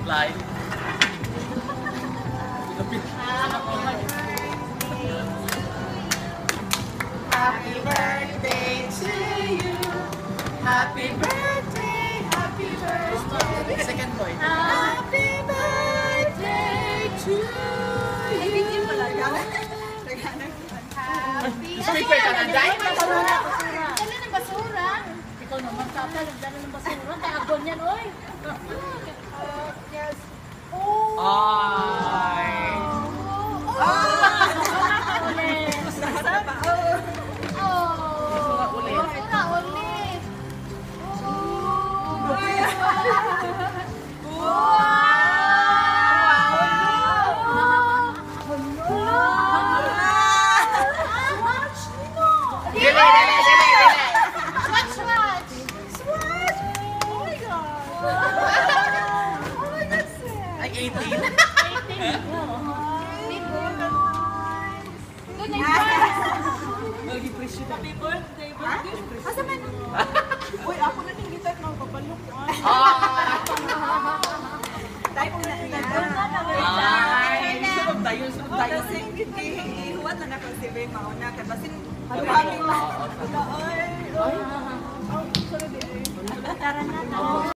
butterfly. Happy birthday to you. Happy birthday, happy birthday. Second boy. Happy birthday to you. Speaker ka na, Day? Dala ng basura. Ikaw naman, tata, nagdala ng basura. Tagon yan, oy. Yes. Ay. Ulit. Basura ulit. Basura ulit. Dili, dili, dili, dili. Swatch, swatch. Swatch! Oh my God! Oh my God, Seth! Ay, 18. 18. Good night. Nag-appreciate. Happy birthday! Asa man? Uy, ako na yung gitar ng babalok. Ah! Tayo kung na. Ay, sunod tayo, sunod tayo. Kasi ihuwat na ako si Ray mauna. Kasi maraming lang. Ay, sorry. Tara na.